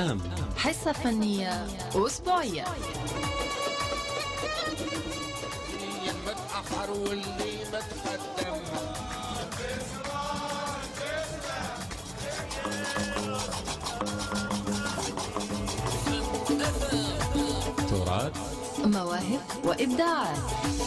أفهام، حصة فنية أسبوعية. اللي متأخر واللي متقدم. تراث، مواهب وإبداعات.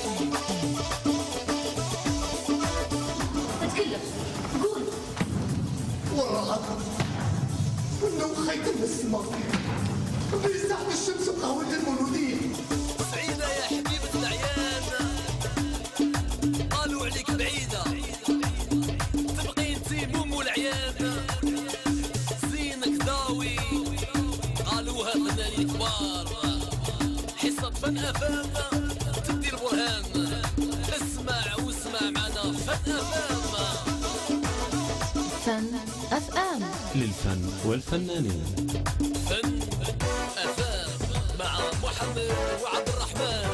تكلم، قول. والرعد انه خيط من السماء برزعة الشمس وقهوة المولودين. سعيدة يا حبيبة العيان، قالوا عليك بعيدة تبقي انتي مو العيان. زينك ضاوي قالوها فنانين كبار. حصة فن أفام تدي البرهان. اسمع واسمع معنا فن أفام. فن أفهام للفن والفنانين. فن أفام مع محمد وعبد الرحمن.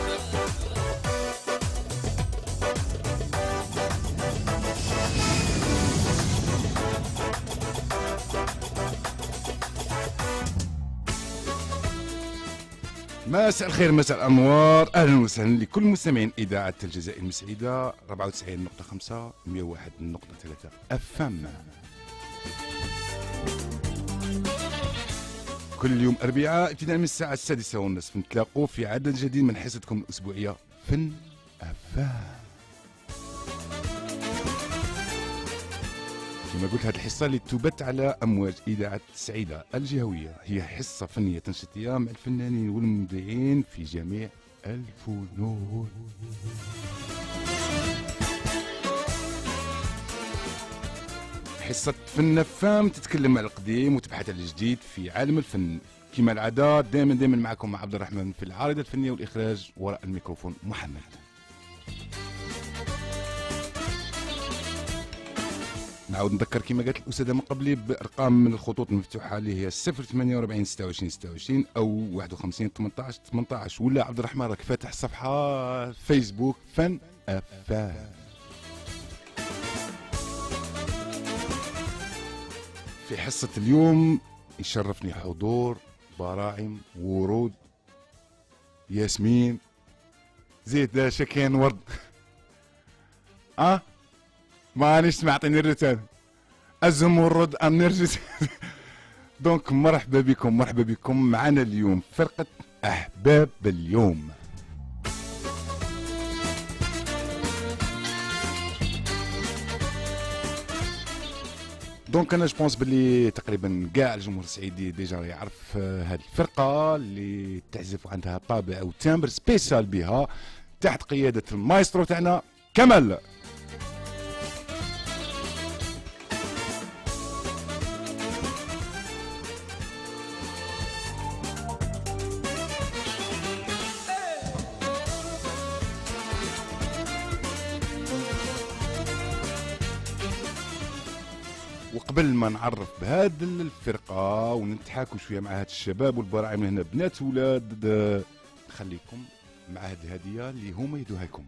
مساء الخير، مساء الانوار، اهلا وسهلا لكل مستمعين اذاعه الجزائر المسعيده 94.5 101.3 FM. كل يوم اربعاء ابتداء من الساعه 6:30 نتلاقوا في عدد جديد من حصتكم الاسبوعيه فن أفهام. كما قلت، هذه الحصة اللي تبث على أمواج إذاعة سعيدة الجهوية هي حصة فنية تنشيطية مع الفنانين والمبدعين في جميع الفنون. حصة فن أفهام تتكلم على القديم وتبحث على الجديد في عالم الفن. كما العادة دائما معكم مع عبد الرحمن في العارضة الفنية والإخراج، وراء الميكروفون محمد. نعاود نذكر كما قالت الأستاذة من قبلي بأرقام من الخطوط المفتوحة اللي هي 048 26 26 أو 51 18 18. ولا عبد الرحمن راك فاتح صفحة فيسبوك فن أفهام. في حصة اليوم يشرفني حضور براعم ورود ياسمين زيد شكين ورد. مانيش معطيني الروتين الزمرد النرجس. دونك مرحبا بكم معنا اليوم فرقة أحباب اليوم. دونك انا جوبونس بلي تقريبا كاع الجمهور السعيدي ديجا يعرف هذه الفرقة اللي تعزف عندها طابع او تامبر سبيسيال بها تحت قيادة المايسترو تاعنا كمال. وقبل ما نعرف بهذه الفرقة ونتحاكوا شوية مع هاد الشباب والبراعم هنا بنات ولاد، نخليكم مع هذه الهدية اللي هما يدوها لكم.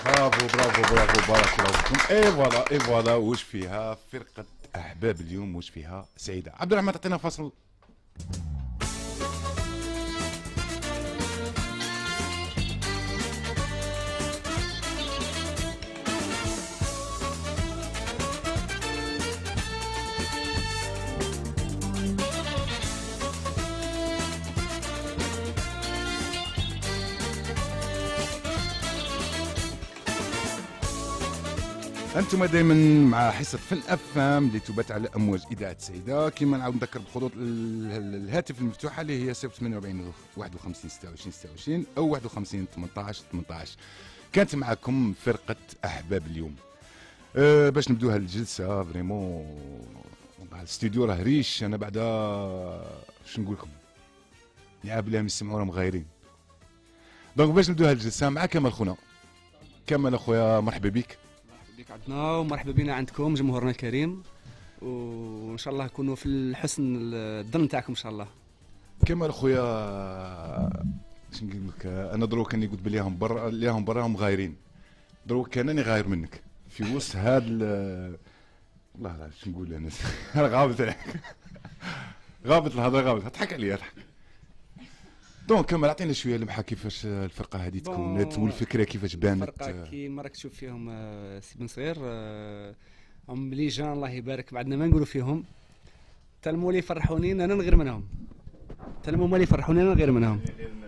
برافو برافو برافو، بارك الله فيكم. اي فوالا واش فيها فرقه احباب اليوم، واش فيها سعيده. عبد الرحمن تعطينا فاصل. انتم دائما مع حصه فن افام اللي تبث على امواج اذاعه سعيده. كما نعاود نذكر بخطوط الهاتف المفتوحه اللي هي 048 51 26 26 او 51 18 18. كانت معكم فرقه احباب اليوم. باش نبدو هالجلسه فريمون الاستوديو راه ريش. انا بعدا شنو نقول لكم نعاب لهم يسمعوا راهم غايرين. دونك باش نبدو هالجلسه مع كمال خونا. كمال اخويا مرحبا بك. بك عندنا ومرحبا بنا عندكم جمهورنا الكريم، وان شاء الله نكونوا في الحسن الظن تاعكم ان شاء الله. كمال اخويا شنو نقول لك، انا دروك كاني قلت بليهم برا ليهم براهم غايرين، دروك كانني غاير منك في وسط هذا والله لا شنو نقول انا غابت عليك غابت الهضره غابت تضحك عليا تضحك. دونك كمال عطينا شويه لمحه كيفاش الفرقه هذه تكونت والفكره كيفاش بانت. الفرقه كيما راك تشوف فيهم سي بن صغير هم بلي جان الله يبارك، بعدنا ما نقولوا فيهم تلموا اللي يفرحوني انا نغير منهم، تلموا اللي يفرحوني انا نغير منهم.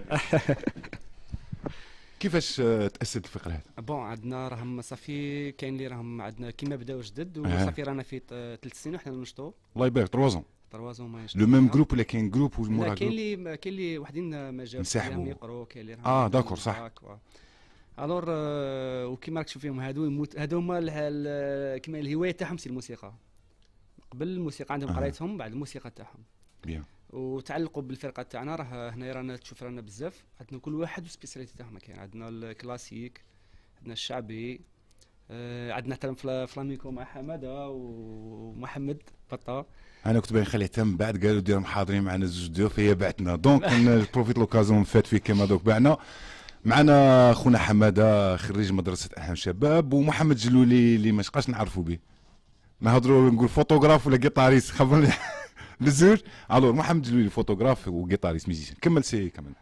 كيفاش تاسست الفكره هذه؟ بون عندنا راهم صافي كاين اللي راهم عندنا كيما بداو جدد وصافي رانا في 3 سنين وحنا ننشطوا. الله يبارك 3 ما لو ميم جروب ولا كاين جروب ومورا كاين اللي وحدين ما جاوش نسحبوا يقروا، كاين اللي راهم داكور صح. الور وكيما راك تشوف فيهم هادو هما كيما الهوايه تاعهم سي الموسيقى. قبل الموسيقى عندهم قرايتهم، بعد الموسيقى تاعهم بيان وتعلقوا بالفرقه تاعنا. راه هنا رانا تشوف رانا بزاف، عندنا كل واحد والسبيسياليتي تاعهم. كاين عندنا الكلاسيك، عندنا الشعبي، عندنا حتى فلامينكو مع حماده ومحمد بطه. انا كنت باغي نخليه حتى من بعد، قالوا ديرهم حاضرين معنا زوج ضيوف هي بعتنا. دونك نبروفيت لوكازيون فات فيه كيما دوك بعنا معنا خونا حماده خريج مدرسه احلام شباب، ومحمد جلولي اللي ما شقاش نعرفوا به، نهضروا نقول فوتوغراف ولا جيتاريست خبرني للزوج. الور محمد جلولي فوتوغراف وجيتاريست ميوزيشن. كمل سي كمل.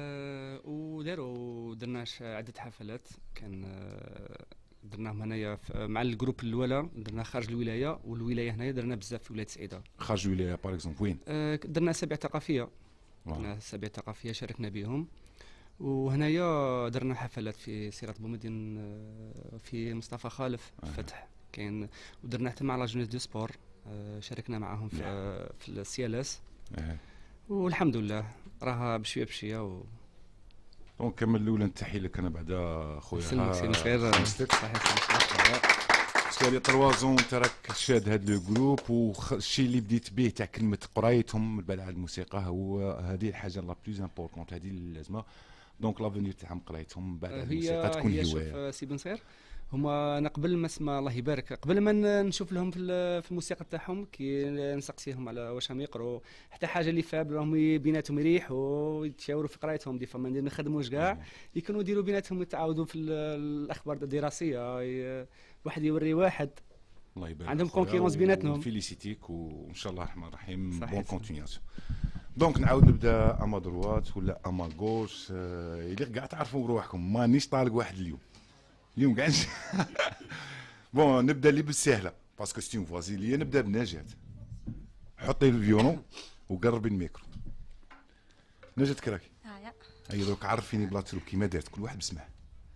ودرنا عده حفلات كان درناهم هنايا مع الجروب الاولى، درنا خارج الولايه، والولايه هنايا درنا بزاف في ولايه سعيده. خارج الولايه باغ اكزومبل وين؟ درنا اسابيع ثقافيه. درنا اسابيع ثقافيه شاركنا بهم، وهنايا درنا حفلات في سيرة بومدين في مصطفى خالف فتح كاين، ودرنا حتى مع لاجونيس دو سبور شاركنا معاهم في السي ال اس. والحمد لله راها بشويه بشويه دونك كمل الاولى نتحي لك انا بعدا خويا. سلمك خير صحيح. سالي 3 انت راك شاد هاد لو جروب، والشيء اللي بديت به تاع كلمه قرايتهم من بعد على الموسيقى هو هذه الحاجه لا بلوز امبورطونت، هذه اللازمه. دونك لافونيو تاعهم قرايتهم بعد الموسيقى تكون هوايه. شوف سي بن صغير هما انا قبل ما اسمع الله يبارك، قبل ما نشوف لهم في الموسيقى تاعهم كي نسقسيهم على واش راهم يقروا حتى حاجه اللي فاب راهم بيناتهم يريحوا ويتشاوروا في قرايتهم. دي فما ما نخدموش كاع يكونوا يديروا بيناتهم يتعاودوا في الاخبار الدراسيه، واحد يوري واحد. الله يبارك عندهم كونكيرونس بيناتهم. فيليسيتيك وان شاء الله الرحمن الرحيم بون كونتينياسيون. دونك نعاود نبدا اما دروات ولا اما غوش اللي كاع تعرفوا بروحكم. مانيش طالق واحد اليوم كاع بون نبدا اللي بالسهله باسكو ستيون فوازي لي. نبدا بنجاة. حطي الفيولون وقربي الميكرو. نجاة كراكي هيا دوك عرفيني بلاطرو كيما دارت كل واحد بسمع،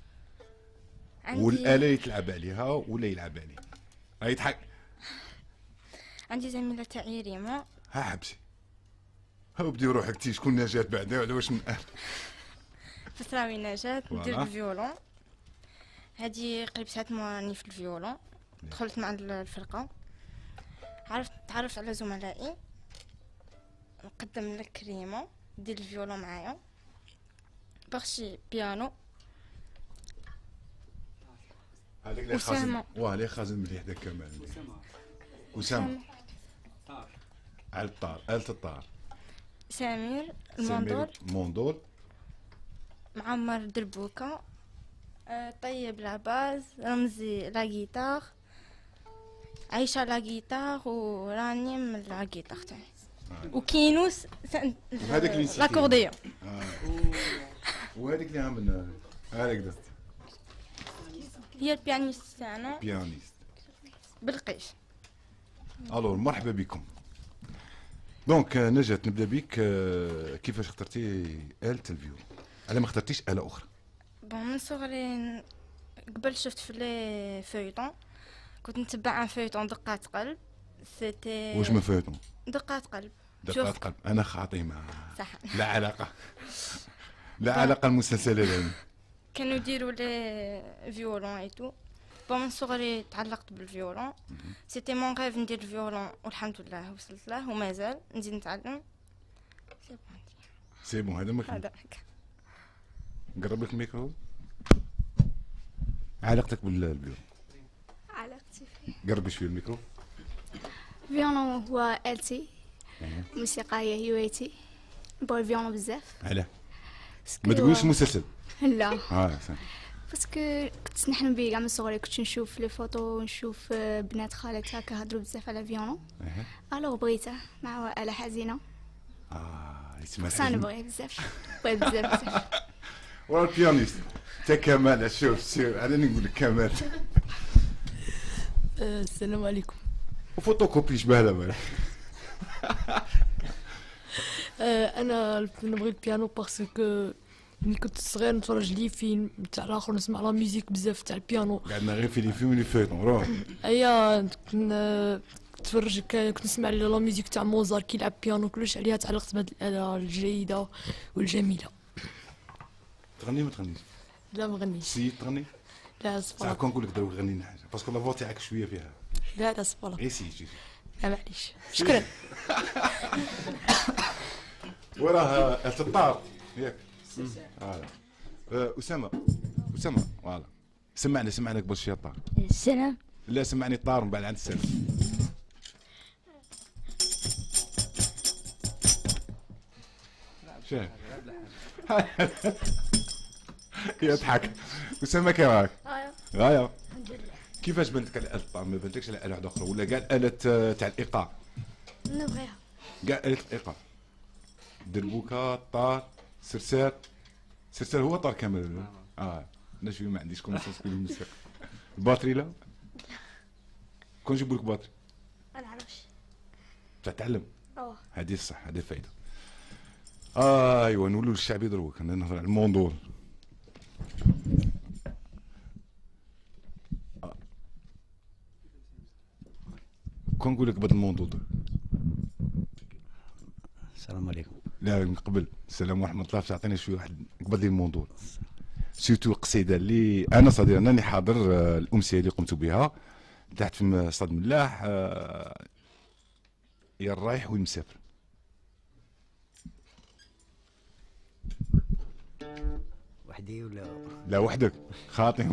والاله يتلعب عليها ولا يلعب عليه. هاي يضحك. عندي زميله تاعي ريما. ها حبسي ها بدي روحك تي شكون نجاة بعدا ولا واش من اهل فسراوي نجاة ندير الفيولون. هادي قريب ساعات راني في الفيولون. دخلت مع الفرقه، تعرفت على زملائي، نقدم لك ريما دير الفيولون معايا، بارشي بيانو. هذاك اللي خازن اللي خازن مليح داك كمال. أسامة على الطار آلة الطار. سمير الموندول معمر دربوكا طيب لا باز، رمزي لا جيتار، عايشة لا جيتار، ورانيم لا جيتار تاعي، وكينوس وهذاك اللي نسيتيه. لاكورديون. وهذيك اللي عملنا هكذا هي البيانيست تاعنا بيانيست. بالقيش. الور مرحبا بكم. دونك نجاة نبدا بك. كيفاش اخترتي آلة الفيولون؟ على ما اخترتيش آلة أخرى؟ بون من صغري قبل شفت في لي فيوتون، كنت نتبع ان فيوتون دقات قلب. سيتي واش من فيوتون؟ دقات قلب. دقات قلب. أنا خاطي ما صح. لا علاقة. لا علاقة المسلسل هذا. كانوا يديروا لي فيولون اي تو. بون من صغري تعلقت بالفيولون. سيتي مون ريف ندير الفيولون، والحمد لله وصلت له ومازال نزيد نتعلم. سي بون هذا ما كان. هذاك. نقرب لك الميكرو. علاقتك بالفيولون؟ علاقتي فيه قربي شويه الميكرو. فيولون هو آلتي، موسيقى هي هوايتي، نبغي الفيولون بزاف. علاه؟ ما تقوليش مسلسل. لا صح. باسكو كنت نحلم بيه كاع من صغري، كنت نشوف لي فوتو ونشوف بنات خالتها كيهضروا بزاف على فيولون. الوغ بغيته مع آلة حزينه. يسمى خصنا نبغيه بزاف، بغيت بزاف. ورا البيانيست تا كمال. شوف انا نقول لك كمال. السلام عليكم. وفوتوكوبي شبه لها. انا نبغي البيانو باسكو ملي كنت صغير نتفرج لي فيلم تاع الاخر، نسمع لا ميوزيك بزاف تاع البيانو. قعدنا غير في لي فيلم لي فيتون روح. ايا نتفرج كنت نسمع لا ميوزيك تاع موزار كيلعب بيانو كلش، عليها تعلقت بهاد الآلة الجيدة والجميلة. تغني ما تغنيش؟ لا ما غنيش. سي تغني؟ لا صفر. ساعة كون نقول لك دروك غني لنا حاجة باسكو لا فوا تاعك شوية فيها. لا صفر. غير سي. لا معليش. شكرا. وراه آلة الطار ياك. أسامة فوالا. سمعنا قبل شي الطار. السلام. لا سمعني الطار من بعد عند السلام. شايف يضحك. أسامة كيف راك؟ غاية. كيفاش بنتك على آلة الطار؟ ما بنتكش على آلة واحدة أخرى ولا كاع الآلة تاع الإيقاع؟ نبغيها كاع آلة الإيقاع. دربوكا، الطار، سرسار هو طار كامل. انا شويه ما عنديش كونسونس في الموسيقى. الباتري لا؟ كون نجيب لك باتري؟ ما نعرفش. تتعلم؟ هذه الصح، هذه الفايده. ايوا نولوا للشعبي دروك. انا نهضر على الموندول. كون نقول لك بدل الموندول. السلام عليكم. لا من قبل السلام ورحمه الله. تعطيني شويه واحد قبل لي الموندول. سيرتو القصيده اللي انا صديق انني حاضر الامسيه اللي قمت بها تحت في صاد ملاح. يا الرايح والمسافر. وحدي ولا لا وحدك خاطي.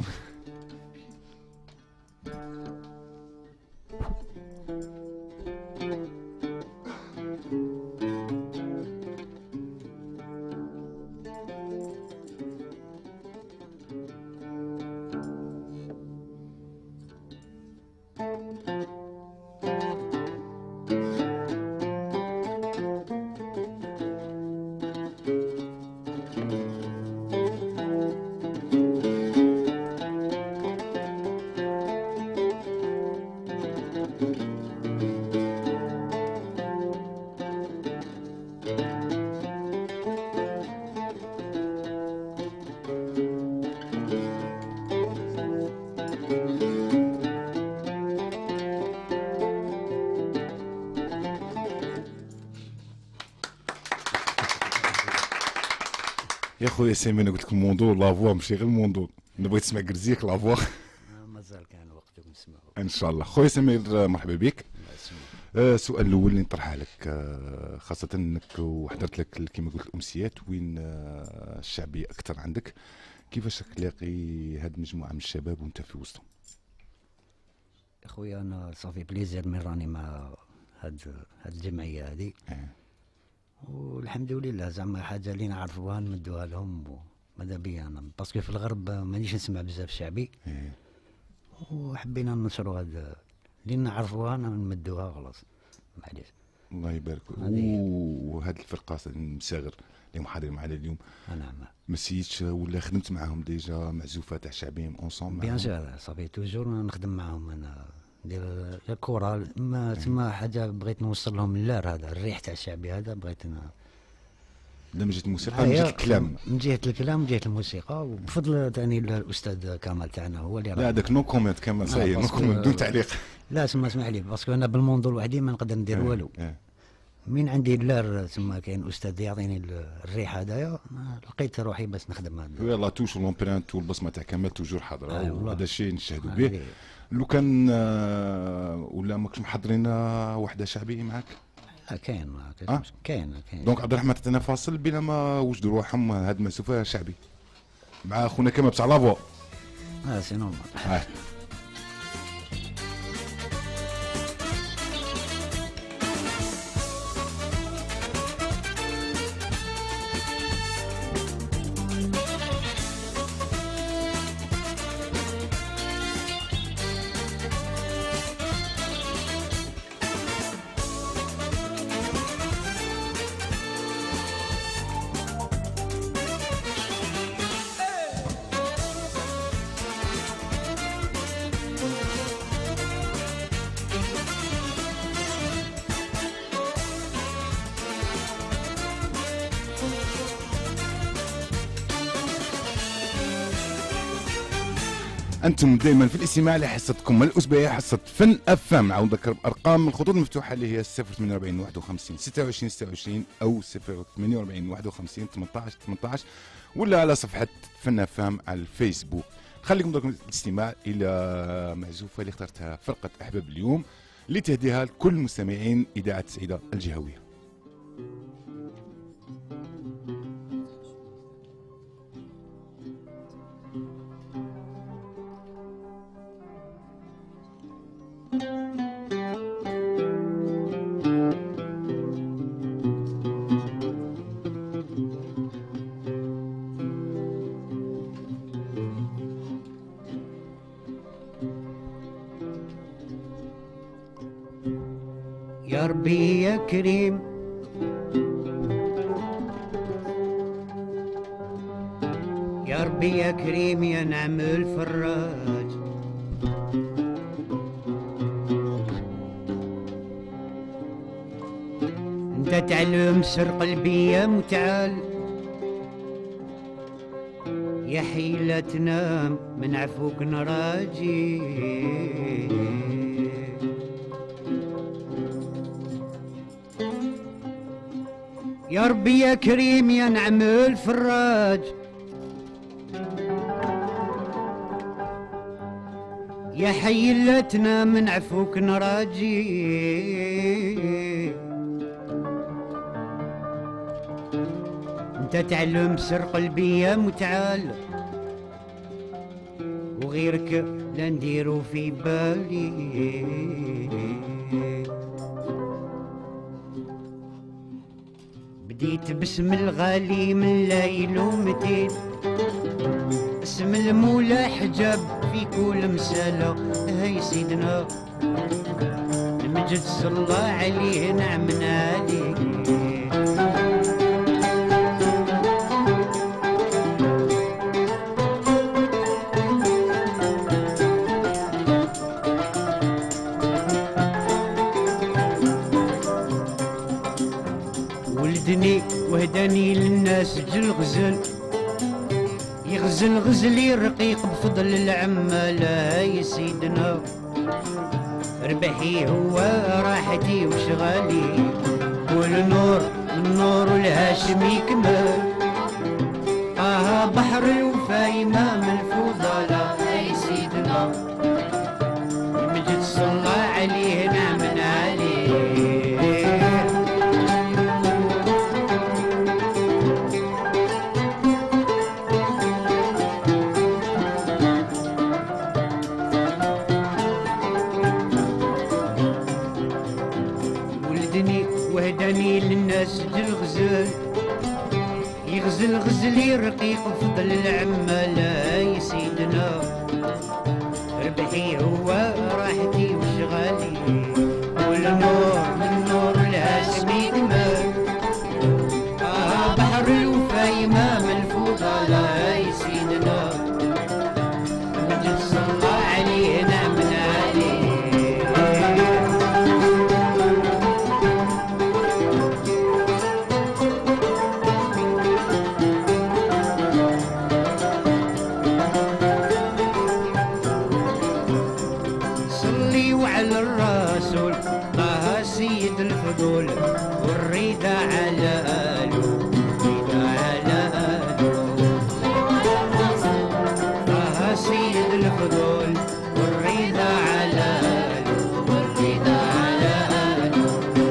يا خويا سامي انا قلت لك الموندول لافوا ماشي غير الموندول. انا بغيت نسمع كرزيك لافوا. مازال كان وقت نسمعوا ان شاء الله. خويا سمير مرحبا بك. السؤال الاول اللي نطرحها لك خاصه انك وحضرت لك كما قلت الامسيات وين الشعبيه اكثر عندك، كيفاش تلاقي هاد المجموعه من الشباب وانت في وسطهم؟ اخويا انا صافي بليزير من راني مع هاد الجمعيه هذه والحمد لله زعما حاجه اللي نعرفوها نمدوها لهم ماذا بيا انا باسكو في الغرب مانيش نسمع بزاف شعبي. وحبينا ننشروا هذا اللي نعرفوها نمدوها خلاص معليش. الله يبارك. وهذه الفرقه المساغر اللي محاضرين معنا اليوم، نعم، مسيتش ولا خدمت معاهم ديجا معزوفات تاع شعبيين اونصومبل؟ بيان سور صافي توجور نخدم معاهم انا، ندير الكورال ما تما حاجه بغيت نوصل لهم اللار هذا الريح تاع الشعبي هذا بغيت لا من جهه الموسيقى، من جهه الكلام، من جهه الكلام من جهه الموسيقى، وبفضل ثاني الاستاذ كمال تاعنا هو اللي لا هذاك نو كومنت كمال صحيح، نو كومنت بدون تعليق. لا اسمع لي باسكو انا بالموندور وحدي ما نقدر ندير والو. من عندي اللار تما كاين استاذ يعطيني الريح هذايا، لقيت روحي بس نخدم هذا. يلا توش لومبرانت والبصمه تاع كمال توجور حاضره، وهذا الشيء نشهدوا به. لو كان ولا ماكش محضرين وحده شعبيه معاك؟ كاين دونك عبد الرحمن تاعنا فاصل بلا ما وجدوا روحهم هاد المعزوفه شعبي مع خونا كمال بتاع لافوا. سي نورمال. أنتم دائما في الاستماع لحصتكم الأسبوعية حصة فن أفام. عاود نذكر أرقام الخطوط المفتوحة اللي هي 048 51 26 26 أو 048 51 18 18 ولا على صفحة فن أفام على الفيسبوك. خليكم دوك الاستماع إلى معزوفة اللي اخترتها فرقة أحباب اليوم لتهديها لكل مستمعين إذاعة سعيدة الجهوية. يا ربي يا كريم يا ربي يا كريم يا نعم الفراج انت تعلم سر قلبي يا متعال يا حيلة تنام من عفوك نراجي يا ربي يا كريم يا نعم الفراج يا حيلتنا من عفوك نراجي انت تعلم سر قلبي يا متعال وغيرك لا نديرو في بالي بديت باسم الغالي من ليل ومتين اسم المولى حجاب في كل مسالة هاي سيدنا المجد صلى عليه نعمنا عليه ولدني وهداني للناس جل غزل يغزل غزلي رقيق بفضل العمالة يا سيدنا ربحي هو راحتي وشغالي والنور النور والهاشمي كمال بحر الوفا إمام الفضلاء يا سيدنا المجد صلى عليه نعم عليه وهداني للناس جل غزل يغزل غزل غزلي رقيق فضل العمالة يا سيدنا ربحي هو راحتي وشغالي والنور من نور الهاشمي كمال بحر الوفا إمام الفضلاء يا سيدنا مجد صلى عليه نعم عليه على الرسول طه سيد الفضول والرضا على آله الرضا على آله طه سيد الفضول والرضا على آله والرضا على آله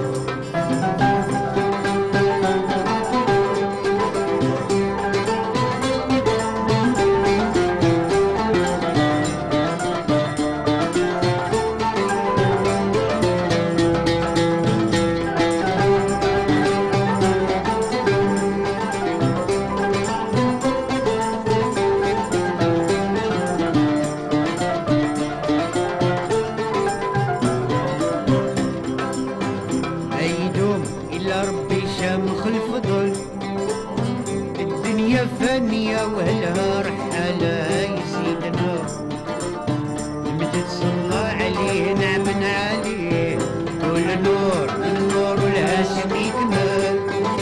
فانية وهلها رحالة يا سيدنا المجد صلى عليه نعم عليه والنور النور والهاشمي كمال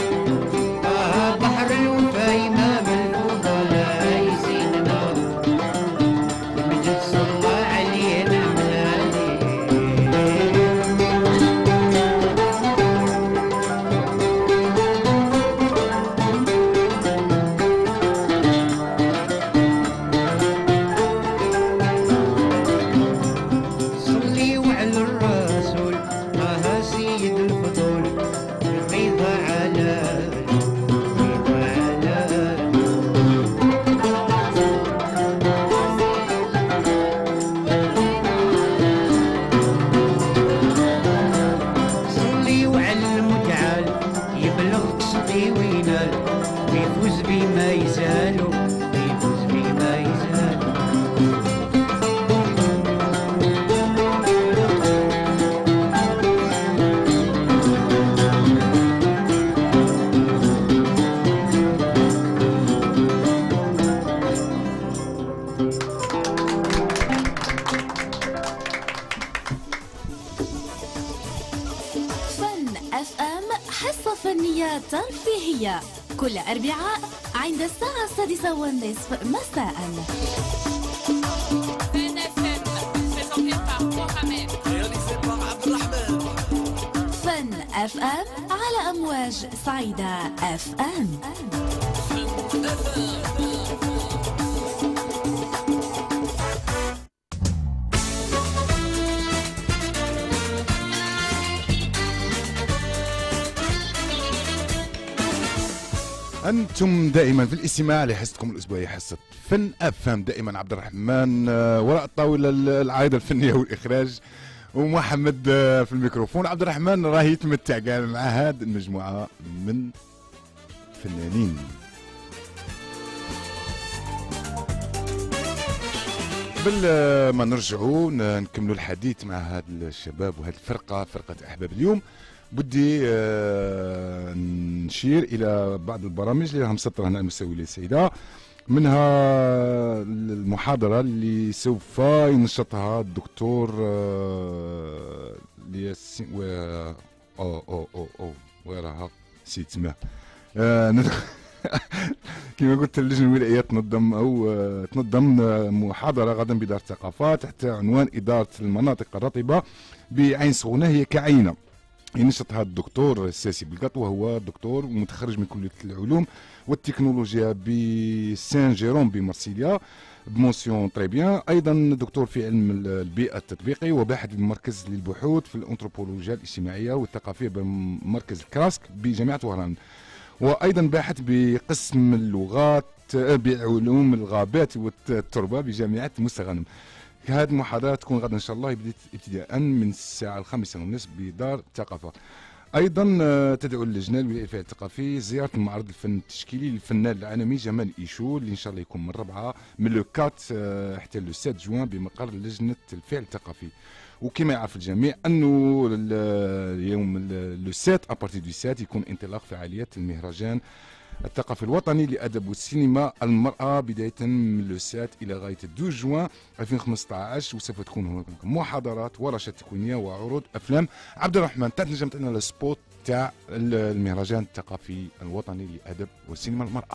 بحر الوفا إمام الفضلاء يا سيدنا المجد صلى عليه نعم عليه ويفوز بما يسالو ويفوز بما يسالو فن اف ام حصة فنية ترفيهية كل أربعاء عند الساعة 6:30 مساء. فن اف ام على أمواج سعيدة اف ام. أنتم دائما في الاستماع لحصتكم الأسبوعية حصة فن أفهم. دائما عبد الرحمن وراء الطاولة العائدة الفنية والإخراج ومحمد في الميكروفون. عبد الرحمن راه يتمتع كاع مع هذه المجموعة من فنانين. قبل ما نرجعوا نكملوا الحديث مع هذا الشباب وهذه الفرقة، فرقة أحباب اليوم، بدي نشير إلى بعض البرامج اللي راها مسطرة هنا المساوي للسيدة، منها المحاضرة اللي سوف ينشطها الدكتور وراها سيد سماه كما قلت اللجنة الولائية تنظم محاضرة غدا بدار الثقافة تحت عنوان إدارة المناطق الرطبة بعين سخونة هي كعينة. ينشطها الدكتور الساسي بلقط، وهو دكتور متخرج من كلية العلوم والتكنولوجيا بسان جيروم بمارسيليا بمونسيون تري بيان. ايضا دكتور في علم البيئه التطبيقي وباحث بالمركز للبحوث في الانثروبولوجيا الاجتماعيه والثقافيه بمركز الكراسك بجامعه وهران، وايضا باحث بقسم اللغات بعلوم الغابات والتربه بجامعه مستغانم. هذه المحاضرة تكون غدا إن شاء الله ابتداء من الساعة 5:30 بدار الثقافة. ايضا تدعو اللجنه الولايه الفاعل الثقافي زياره المعرض الفن التشكيلي للفنان العالمي جمال ايشو اللي ان شاء الله يكون من 4 من لو 4 حتى لو 7 جوان بمقر لجنه الفاعل الثقافي. وكما يعرف الجميع انه اليوم لو 7 ابارتي دو 7 يكون انطلاق فعاليات المهرجان الثقافي الوطني للادب والسينما المراه بدايه من لو 7 الى غايه 12 جوان 2015، وسوف تكون هناك محاضرات ورشات تكوينيه وعروض افلام. عبد الرحمن تنجم تعطينا السبوت تاع المهرجان الثقافي الوطني للادب والسينما المراه؟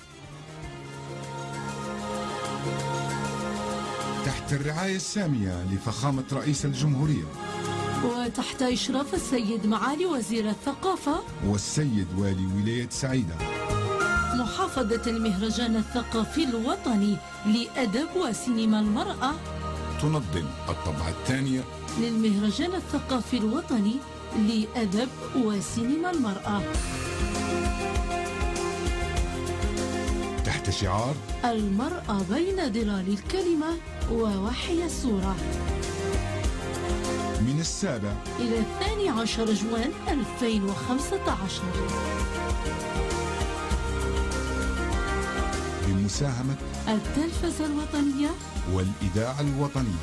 تحت الرعايه الساميه لفخامه رئيس الجمهوريه وتحت إشراف السيد معالي وزير الثقافة والسيد والي ولاية سعيدة، محافظة المهرجان الثقافي الوطني لأدب وسينما المرأة تنظم الطبعة الثانية للمهرجان الثقافي الوطني لأدب وسينما المرأة تحت شعار المرأة بين ظلال الكلمة ووحي الصورة، من 7 إلى 12 جوان 2015 بمساهمة التلفزة الوطنية والإذاعة الوطنية.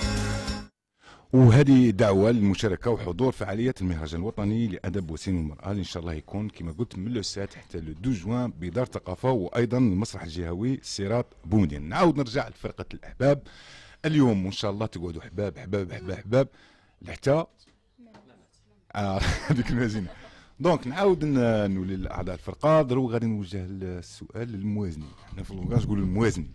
وهذه دعوه للمشاركه وحضور فعاليات المهرجان الوطني لادب وسينما المراه اللي ان شاء الله يكون كما قلت من لو 7 حتى لو 12 جوان بدار الثقافه وايضا المسرح الجهوي سيرات بومدين. نعاود نرجع لفرقه الاحباب اليوم وان شاء الله تقعدوا احباب احباب احباب احباب لحتى هذيك المزينه. دونك نعاود نولي لاعضاء الفرقه. ضروري غادي نوجه السؤال للموازنين. حنا في اللونغاج نقولوا الموازنين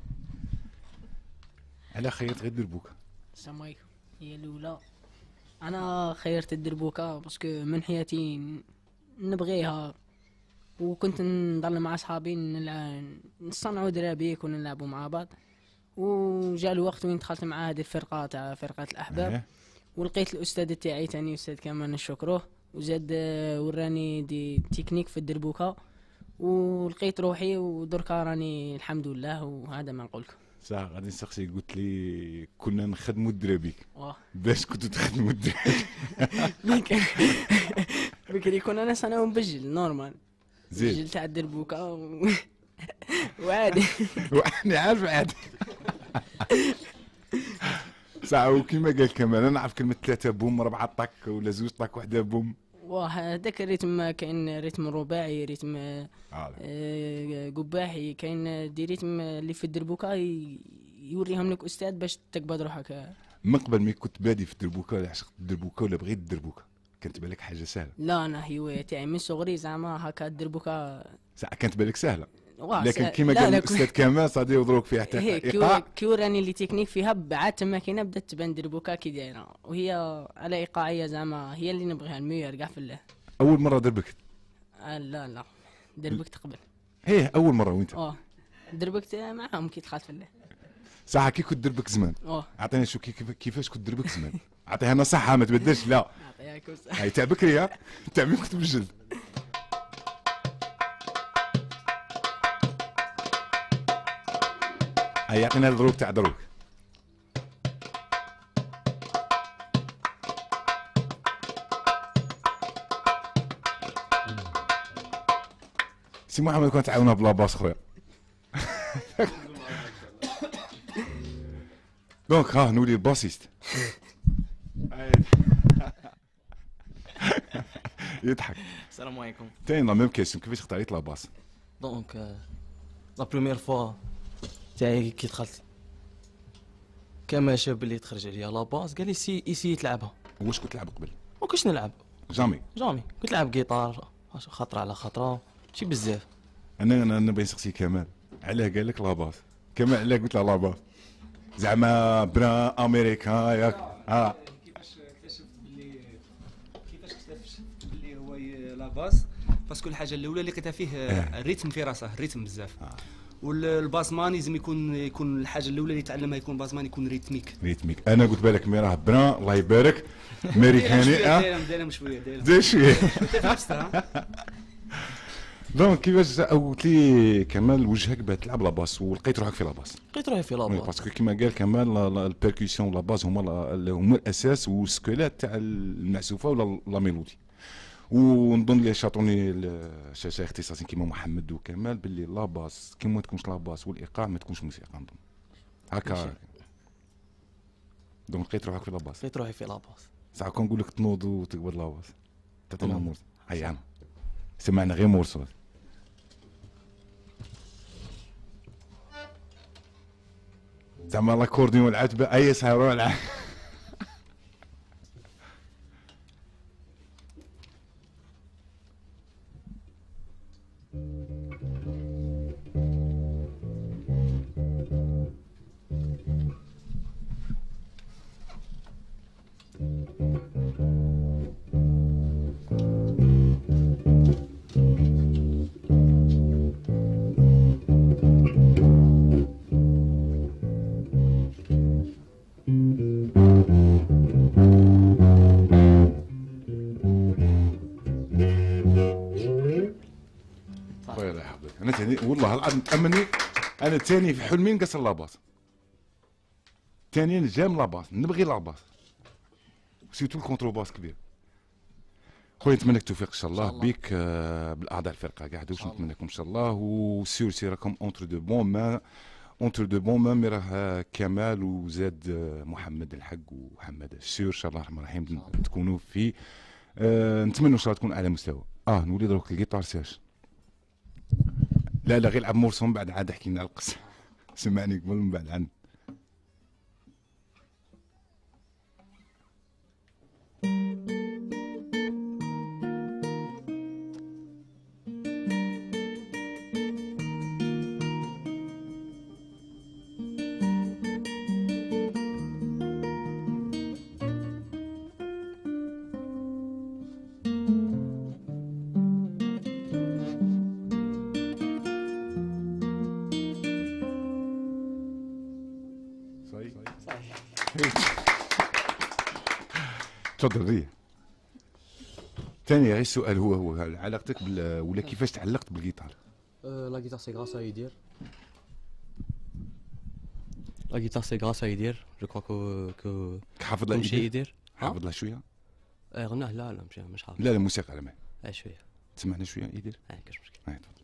على خيرت غير دربوكه. السلام عليكم. هي الاولى انا خيرت الدربوكه باسكو من حياتي نبغيها، وكنت نضل مع صحابي نصنعوا درابيك ونلعبوا مع بعض، وجاء الوقت وين دخلت مع هذه الفرقه تاع فرقه الاحباب ولقيت الاستاذ تاعي تاني استاذ كمال نشكروه، وزاد وراني دي تكنيك في الدربوكه ولقيت روحي ودركا راني الحمد لله. وهذا ما نقول لكم. صح. غادي نسقسي قلت لي كنا نخدموا الدرابيك باش كنتوا تخدموا الدرابيك؟ بكري كنا ناس انا ونبجل نورمال بجل تاع الدربوكه وعادي وأنا عارف عادي. صح. وكيما قال كمان انا نعرف كلمه 3 بوم 4 طاك ولا 2 طاك وحده بوم. هذاك الريتم كاين ريتم رباعي ريتم قباحي، كاين دي ريتم اللي في الدربوكه يوريهم لك استاذ باش تقبض روحك. من قبل ما كنت بادي في الدربوكه ولا عشقت الدربوكه ولا بغيت الدربوكه كانت بالك حاجه سهله؟ لا انا هوايه تاعي من صغري زعما هكا الدربوكه كانت بالك سهله، لكن كيما قال الاستاذ كمال صادي وضروك فيها حتى ايقاع كي وراني اللي تكنيك فيها بعد تما كاينه بدات تبان دربوكه كي دايره، وهي على ايقاعيه زعما هي اللي نبغيها الميور كاع في الله. اول مره دربكت؟ لا دربكت قبل. اول مره وانت؟ دربكت معاهم كي دخلت في الله. صح. كي كنت دربك زمان اعطيني شو كيفاش كنت دربك زمان؟ اعطيها نصيحه ما تبدلش. لا هاي تاع بكري تاع مين كنت بالجلد. هاي يعطينا الضروب تاع دروك. سي محمد كنت تعاونها بلا باس خويا. دونك نولي الباسيست. يضحك. السلام عليكم. تاني لا ميم كيسيون كيفاش اختاريت لا باس؟ دونك لا بروميير فوا تاعي كي دخلت كما شاب اللي تخرج عليا لا باس قال لي سي تلعبها. واش كنت تلعب قبل؟ ما كنتش نلعب جامي كنت نلعب جيتار خطره على خطره ماشي بزاف. انا نبغي نسقسي كمال علاه قال لك لا باس؟ كمال علاه قلت له لا باس؟ زعما بران امريكان ياك؟ كيفاش اكتشفت باللي هو لا باس؟ باسكو الحاجه الاولى اللي لقيتها فيه الريتم في راسه الريتم بزاف. والباسمان لازم يكون الحاجه الاولى اللي يتعلمها يكون باسمان يكون ريتميك. انا قلت بالك مي راه بران الله يبارك امريكاني. دايرهم شويه داير شويه. دونك كيفاش قلت لي كمال وجهك باه تلعب لا باس ولقيت روحك في لا باس؟ لقيت روحي في لا باس باسكو كيما قال كمال البيركسيون لا باس هما الاساس والسكيلات تاع المعزوفه ولا لا ميلودي. ونظن لي شاطوني الشاشه اختصاصيين كيما محمد وكمال باللي لاباس كي ما تكونش لاباس والايقاع ما تكونش موسيقى نظن هكا. دونك لقيت روحك في لاباس. لقيت روحي في لاباس. ساعه كون نقول لك تنوض وتقبض لاباس تعطينا مورس. هيا عم سمعنا غير مورسو. زعما لاكورديون العتبه اي سايرو العب. انا تاني والله العظيم تامني انا تاني في حلمي نقصر لاباس تاني نجام لاباس نبغي لاباس سيرتو الكونتروباس كبير. خويا نتمنى لك التوفيق ان شاء الله بك بالاعضاء الفرقه كاع دوش نتمنى لكم ان شاء الله وسير سيراكم اونتر دو بون مان اونتر دو بون مان. راه كمال وزاد محمد الحق وحمد سير ان شاء الله الرحمن الرحيم تكونوا في نتمنى ان شاء الله تكون على مستوى. نولي دروك الجيتار ساش لا غير لعب مورسون بعد عاد احكي لنا على القصه. سمعني قبل من بعد عنه. تفضل ريه. ثاني غير السؤال هو علاقتك ولا كيفاش تعلقت بالجيتار؟ لا guitare c'est grâce à Idir. La guitare c'est grâce à Idir. Je crois que حافظ لها إيدير. حافظ لها شويه؟ غناه لا مش حافظ. لا الموسيقى لا شويه. تسمعنا شويه إيدير؟ كاش مشكل. تفضل.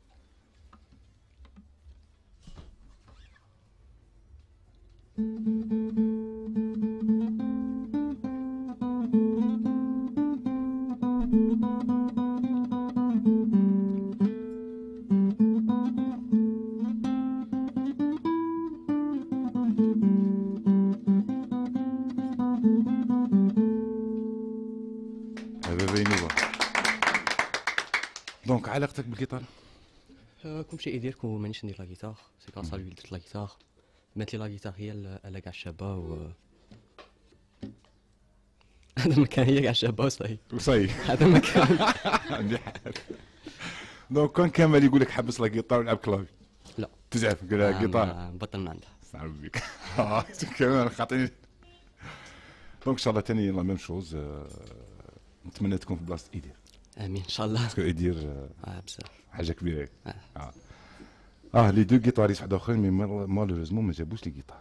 دونك علاقتك بالجيتار؟ كل شيء يدير كون مانيش ندير لا جيتار سي غراس على درت لا جيتار. بانت لي لا جيتار هي الا كاع الشابه هذا مكان هي كاع الشابه وصاي هذا مكان. دونك كان كمال يقول لك حبس لا جيتار ولعب كلافي لا تزعف قال لها جيتار بطلنا عندها صعب بك. كمان خاطيني. دونك ان شاء الله ثاني لا ميم شوز نتمنى تكون في بلاصه ايدير. امين ان شاء الله. باسكو يدير بزاف حاجه كبيره. لي دو جيتاريست واحد اخرين مي مالوريزمون ما جابوش لي جيتار.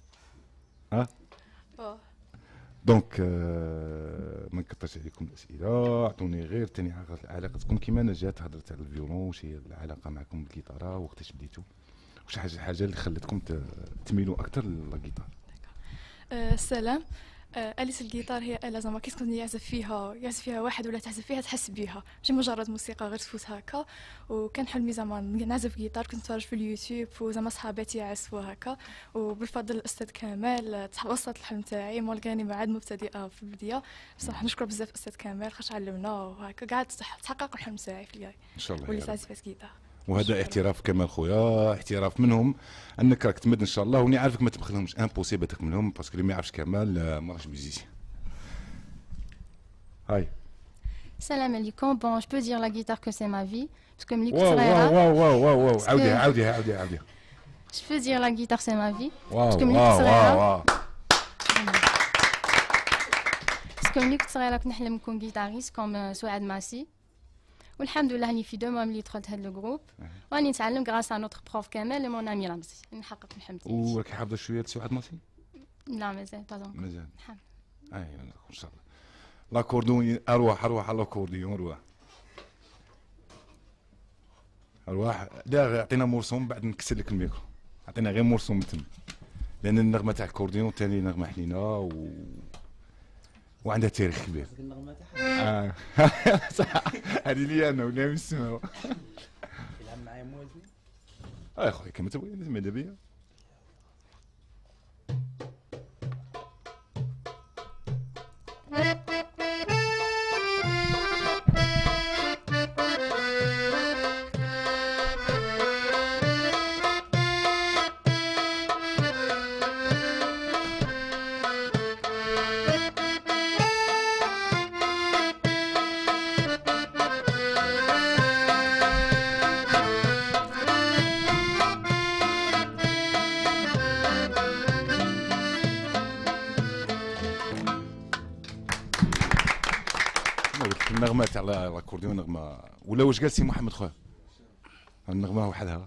دونك ما نكثرش عليكم الاسئله. اعطوني غير ثاني علاقتكم كيما انا جات هضرت على الفيولون واش هي العلاقه معكم بالجيتاره وقتاش بديتوا واش حاجه اللي خلتكم تميلوا اكثر للجيتار. السلام. آلة الجيتار هي آلة زعما كي تكون يعزف فيها واحد ولا تعزف فيها تحس بيها ماشي مجرد موسيقى غير تفوت هكا. وكان حلمي زعما نعزف جيتار كنت نتفرج في اليوتيوب وزعما صحاباتي يعزفوا هكا وبالفضل الأستاذ كمال وصلت الحلم تاعي مالغاني ما عاد مبتدئة في البداية بصح نشكر بزاف الأستاذ كمال خاطر علمنا وهكا قاعد تحقق الحلم تاعي في الجاي ان شاء الله وليت عازفة جيتار. وهذا اعتراف كمال خويا اعتراف منهم انك راك تمد ان شاء الله وني عارفك ما تبخلهمش امبوسيبل تكملهم باسكو اللي ما يعرفش كمال ما راهش ميوزيسيان. هاي السلام عليكم. بون جو بو دير لا جيتار كو سي ما في باسكو ملي كنت واو صغيره واو واو واو واو عاوديها جو بو دير لا جيتار سي ما في باسكو ملي كنت صغيره باسكو ملي كنت صغيره كنت نحلم نكون جيتاريست كوم سعاد ماسي والحمد لله راني في 2 موا ملي دخلت هذا الجروب وراني نتعلم غراس ا نوتر بروف كمال مون امي رمزي نحقق الحلم تاعي. وراك حافظه شويه سعاد ماسي؟ لا مازال با مازال نحن ان شاء الله. لاكوردون ارواح على لاكورديون ارواح لا عطينا مرسوم بعد نكسر لك الميكرو. عطينا غير مرسوم تم لان النغمه تاع الكورديون ثاني نغمه حنينه وعندها تاريخ كبير. النغمه تاعها هذه لي انا ولا نسمعوا. يلعب معايا موازني يا خويا كما تبغي ماذا بيا. النغمه تاع الاكورديون نغمه ولا واش قال سي محمد خويا النغمه وحدها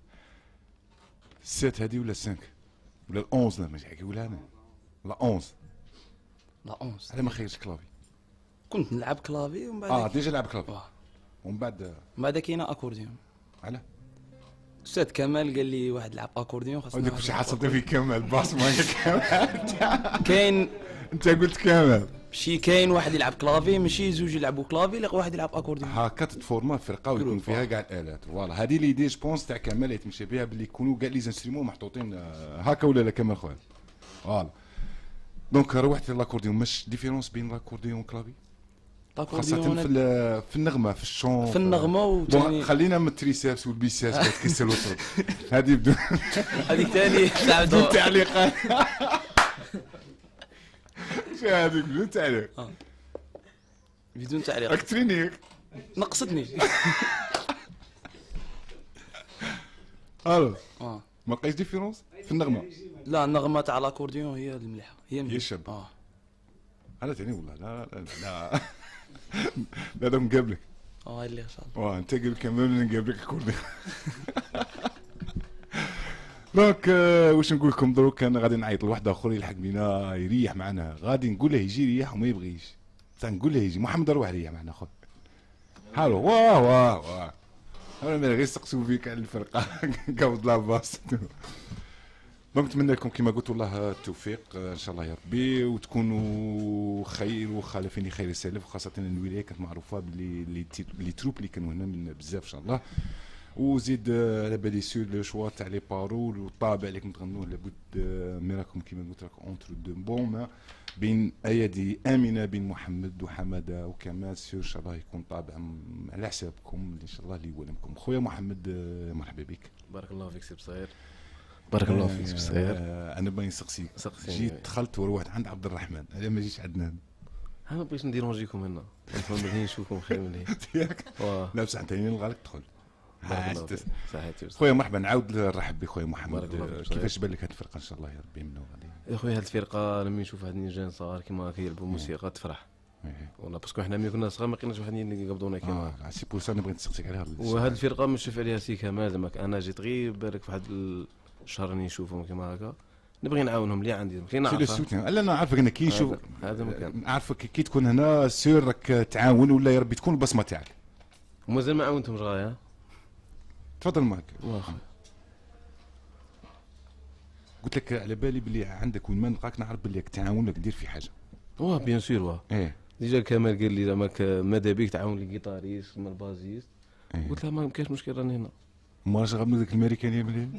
السات هذه ولا 5 ولا 11 ماشي كيقولها انا لا 11 لا 11 على ما خيرش كلافي كنت نلعب كلافي ومن بعد ديجا لعب كلافي ومن بعد كاينه اكورديون. على استاذ كمال قال لي واحد لعب اكورديون خاصنا هذاك واش حصلت في كمال باص ما كمال كاين انت قلت كمال شي كاين واحد يلعب كلافي ماشي زوج يلعبوا كلافي لا واحد يلعب اكورديون هكا تتفورما فرقه ويكون فيها كاع الالات فوالا هذه ليدي جوبونس تاع كمال يتمشي بها باللي يكونوا كاع لي زانسترومون محطوطين هكا ولا لا كمال خويا فوالا دونك روحت لاكورديون مش ديفيرونس بين لاكورديون وكلافي خاصة في النغمة في الشون في النغمة خلينا من التريسابس والبيسابس بعد كيسال وصل هذه بدون هذيك ثاني بدون تعليقات شو هذيك بدون تعليق بدون تعليق اكترينيك نقصتني الو ما لقيتش ديفيرونس في النغمة لا النغمة تاع لاكورديون هي المليحة هي الشاب انا ثاني والله لا لا لا لا نقابلك اللي ان شاء الله انت قبل كمان نقابلك كورديون دونك واش نقول لكم دروك انا غادي نعيط لواحد اخر يلحق بينا يريح معنا غادي نقول له يجي يريح وما يبغيش نقول له يجي محمد روح ريح معنا خويا هالو واه انا غير سقسوا فيك على الفرقه قبض لاباس دونك نتمنى لكم كما قلت والله التوفيق ان شاء الله يا ربي وتكونوا خير وخالفين خير السلف وخاصه الولايه كانت معروفه باللي تروب اللي كانوا هنا من بزاف ان شاء الله وزيد على بالي سور لو شوا تاع لي بارول والطابع اللي كنت تغنوه لابد مراكم كما قلت لك اونتر دو بون بين ايادي امنه بين محمد وحماده وكمال سور ان شاء الله يكون طابع على حسابكم ان شاء الله اللي يولمكم خويا محمد مرحبا بك بارك الله فيك سي بصغير بارك الله فيك سي بصغير انا باغي نسقسيك جيت دخلت وروحت عند عبد الرحمن علاه ما جيتش عندنا انا ما بغيتش نديرونجيكم هنا نفهم نشوفكم خير من هيك لا بصح انت نلغى لك تدخل صحيتي خويا مرحبا نعاود نرحب بخويا محمد كيفاش بان لك هذه الفرقه ان شاء الله يا ربي منو غادي يا خويا هذه الفرقه لما نشوف هاد النيجان صغار كيما كيلعبوا موسيقى تفرح والله باسكو حنا ملي كنا صغار ما لقيناش واحد اللي يقبضونا كيما سي بور سا انا بغيت نسقسيك على هذا وهاد الفرقه نشوف عليها سي كمال زعما انا جيت غير بالك في واحد الشهر راني نشوفهم كيما هكا نبغي نعاونهم اللي عندي كاين نعرفها لا انا عارفك انا كي نشوف هذا مكان نعرفك كي تكون هنا سير راك تعاون ولا يا ربي تكون البصمه تاعك ومازال ما عاونتهمش غايا تفضل معك واخا قلت لك على بالي بلي عندك وين ما نلقاك نعرف بلي تعاون لك دير في حاجه بيان سور ديجا كمال قال لي زعما ماذا بيك تعاون لي جيتاريست ولا البازيست قلت له ما كاينش مشكل راني هنا ما راش غنبدا ذاك الامريكانيه مليان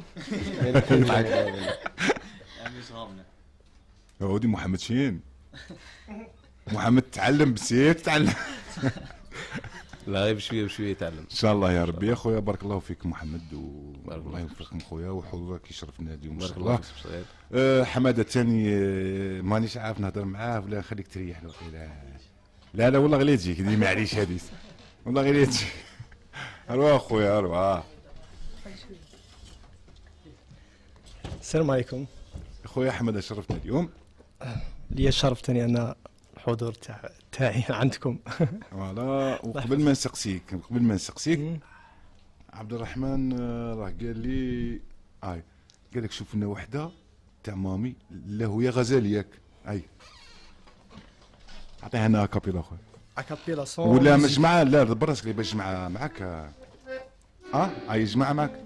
هودي محمد شين محمد تعلم بسيت تعلم لا غير بشويه يتعلم ان شاء الله يا ربي يا خويا بارك الله فيك محمد والله يوفقكم خويا وحضورك يشرفنا اليوم ان شاء الله حماده ثاني مانيش عارف نهضر معاه ولا خليك تريح له لا والله غير تجيك دي معليش هذه والله غير تجي اروح خويا اروح السلام عليكم خويا حماده شرفتنا اليوم لي شرفتني انا الحضور تاعي عندكم فوالا وقبل ما نسقسيك عبد الرحمن راه قال لي قال لك شوف لنا وحده تاع مامي لا هو يا غزال ياك اعطيها لنا كابيلا اخويا. اكابيلا صون ولا مجمعه؟ لا براسك اللي بجمعه معك. هاي جماعه معك.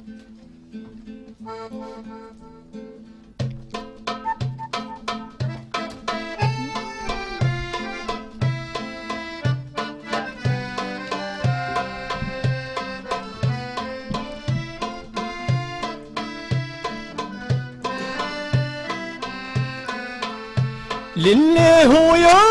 لله يا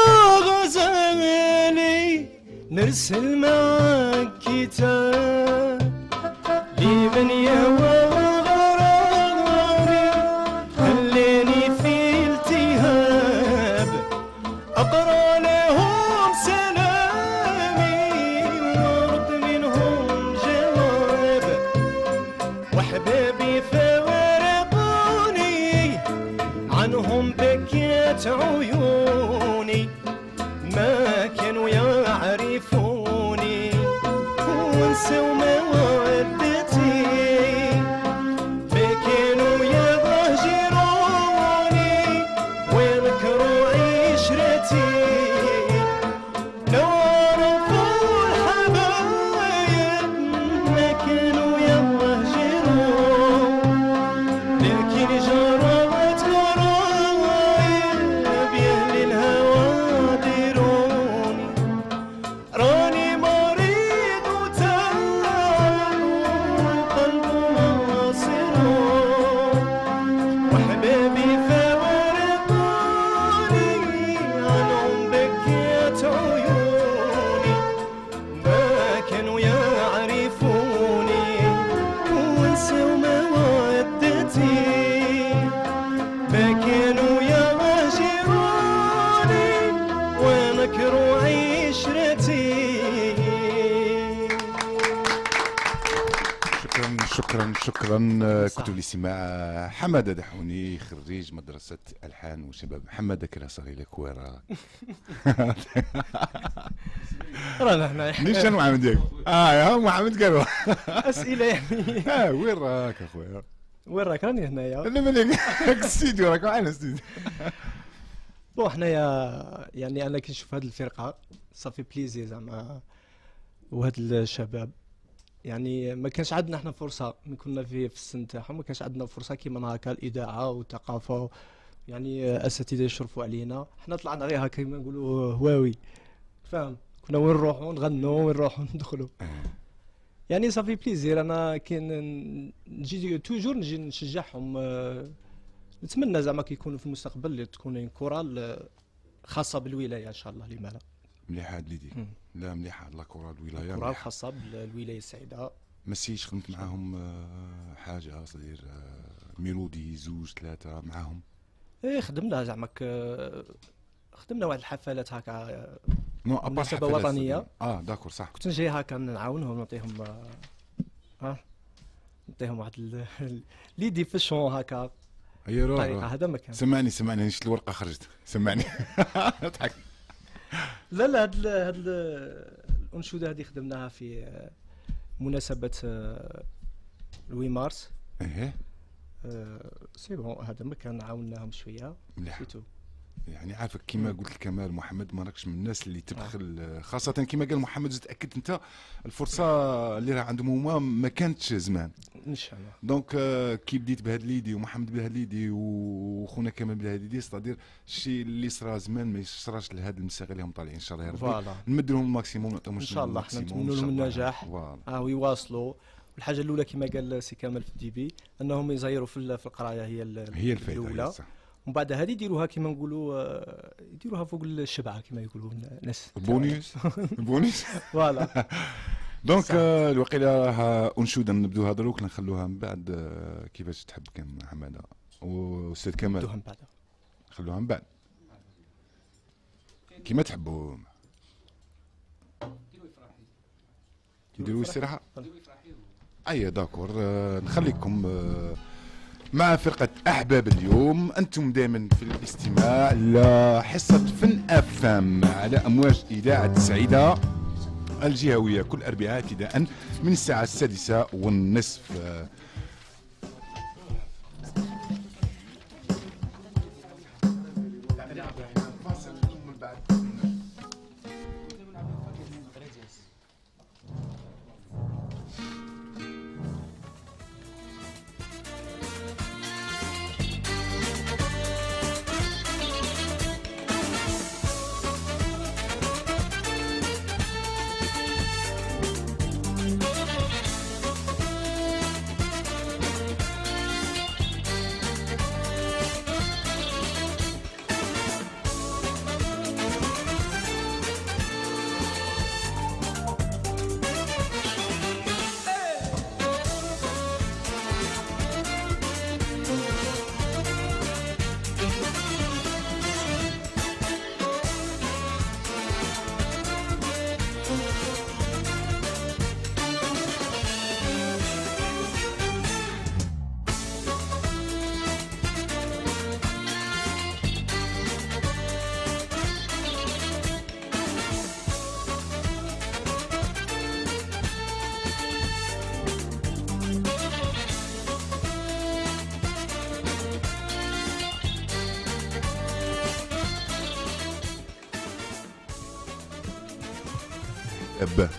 غزالي نرسل معك كتاب لمن يهوى غرامي خليني في التهاب أقرأ لهم سلامي وارد منهم جواب وحبابي فارقوني عنهم بكيت عيوني ما كانوا يعرفوني ونسوا مودتي فكانوا يضجروني ويذكروا عشرتي لو عرفوا الحبايب ما كانوا يضجرون لكن جرت قرايب يهل الهوى ديروني راني مريض وتعب والقلب معصرون وحبابي فارقوني عنهم بكيت عيوني ما كانوا يعرفوني ونسوا مودتي ما كانوا يهجروني ونكروا عشرتي. شكرا. كنتوا الاستماع حماده دحوني خريج مدرسه الحان وشباب. حماده كرا صغير لك وين راك؟ رانا هنا نيشان محمد ديك يا محمد قالوا اسئله يعني وين راك اخويا؟ وين راك؟ راني هنايا. لا مالك الاستديو راك معنا الاستديو. بون حنايا يعني انا كي نشوف هاد الفرقه صافي بليزي زعما وهاد الشباب يعني ما كانش عندنا احنا فرصه من كنا في السن تاعهم ما كانش عندنا فرصه كيما هكا الاذاعه والثقافه يعني اساتذه يشرفوا علينا. احنا طلعنا غير هكا كيما نقولوا هواوي فاهم. كنا وين نروحوا نغنوا وين نروحوا ندخلوا يعني صافي بليزير. انا كاين نجي توجور نجي نشجعهم. نتمنى زعما كي يكونوا في المستقبل تكون كورال خاصه بالولايه ان شاء الله. لما لا؟ مليحه هاد ليدي. لا مليحه لا كورال الولايه. كورال خاصه بالولايه السعيده. مسيش خدمت معاهم حاجه صدير ميلودي زوج ثلاثه معاهم؟ ايه خدمنا زعما خدمنا واحد الحفلات هكا مناسبه وطنيه. داكور صح. كنت نجي هكا نعاونهم نعطيهم نعطيهم واحد ليدي في الشون هكا. هي طريقه هذا ما كان. سمعني نشت الورقه خرجت. سمعني اضحك. لا هاد الانشوده هذه خدمناها في مناسبه 8 مارس. سي بون هذا ما كان عاوناهم شويه. مليح. يعني عارفك كيما قلت الكمال محمد ما راكش من الناس اللي تبخل خاصه كيما قال محمد زدت اكدت انت الفرصه اللي راه عندهم هما ما كانتش زمان ان شاء الله. دونك كي بديت بهاد ليدي ومحمد بهاد ليدي وخونا كمال بهاد ليدي ستادير الشيء اللي صرا زمان ما يصراش لهاد المساغ اللي هم طالعين ان شاء الله يا ربي. نمد لهم الماكسيموم نعطيهم ان شاء الله. حنا نتمنوا لهم النجاح ويواصلوا. والحاجه الاولى كما قال سي كمال في الديبي انهم يزيروا في القرايه هي الفائده الاولى. ومن بعد هذه يديروها كما نقولوا يديروها فوق الشبعه كما يقولوا الناس. بونيس فوالا. دونك الوقيله انشوده نبدوها دروك نخلوها من بعد كيفاش تحب كان حماده واستاذ كمال. نبدوها من بعد. خلوها من بعد كيما تحبوا. نديروا استراحه. اي داكور. نخليكم مع فرقة أحباب اليوم. أنتم دائما في الاستماع لحصة فن أفام على أمواج إذاعة سعيدة الجهوية كل أربعاء ابتداء من الساعة 6:30. به.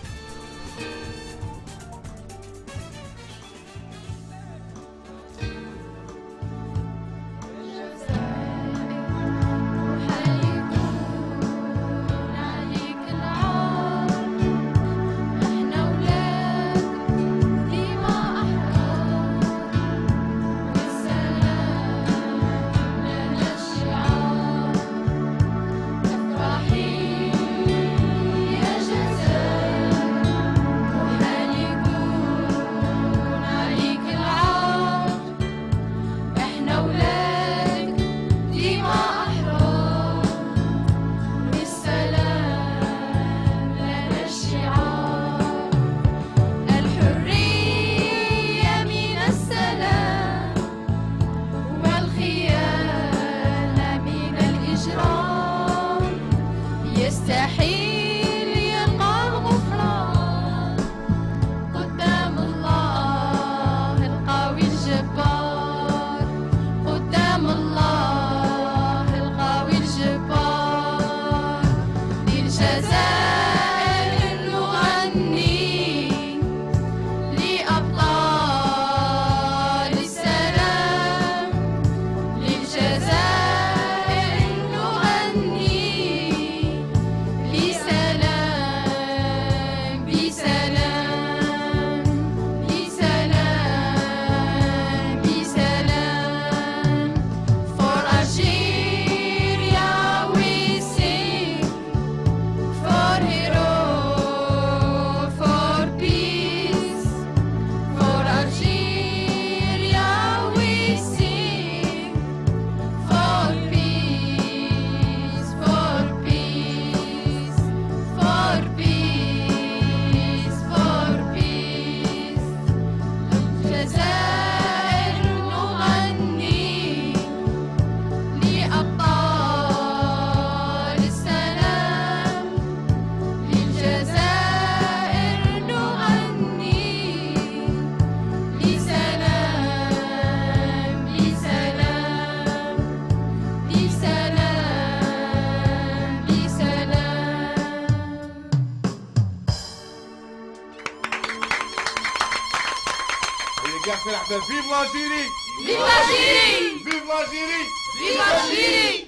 فيف لالجيري فيف لالجيري فيف لالجيري فيف لالجيري.